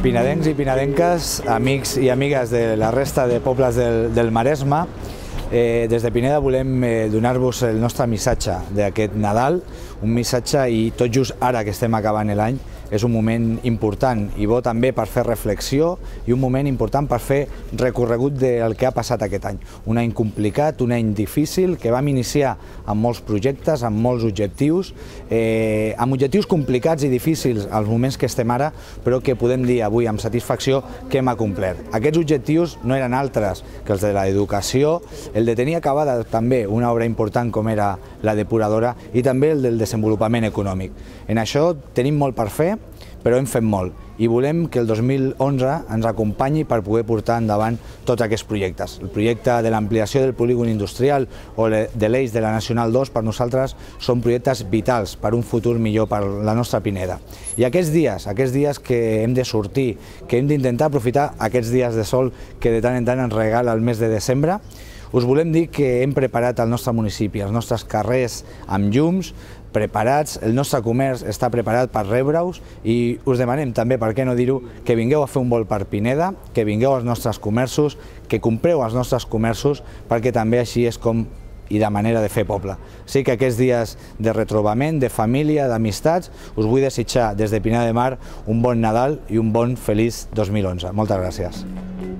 Pinedencs i pinedenques, amics i amigues de la resta de pobles del Maresme, des de Pineda volem donar-vos el nostre missatge d'aquest Nadal, un missatge i tot just ara que estem acabant l'any és un moment important i bo també per fer reflexió i un moment important per fer recorregut del que ha passat aquest any. Un any complicat, un any difícil que vam iniciar amb molts projectes, amb molts objectius, amb objectius complicats i difícils als moments que estem ara, però que podem dir avui amb satisfacció que hem acomplert. Aquests objectius no eren altres que els de l'educació, el de tenir acabada també una obra important com era la depuradora i també el del desenvolupament econòmic. En això tenim molt per fer, però hem fet molt i volem que el 2011 ens acompanyi per poder portar endavant tots aquests projectes. El projecte de l'ampliació del polígon industrial o de l'eix de la Nacional 2 per nosaltres són projectes vitals per un futur millor per la nostra Pineda. I aquests dies que hem de sortir, que hem d'intentar aprofitar aquests dies de sol que de tant en tant ens regala el mes de desembre, us volem dir que hem preparat el nostre municipi, els nostres carrers amb llums, preparats, el nostre comerç està preparat per rebre-us i us demanem també, per què no dir-ho, que vingueu a fer un volt per Pineda, que vingueu als nostres comerços, que compreu als nostres comerços, perquè també així és com i de manera de fer poble. Sí que aquests dies de retrobament, de família, d'amistats, us vull desitjar des de Pineda de Mar un bon Nadal i un bon feliç 2011. Moltes gràcies.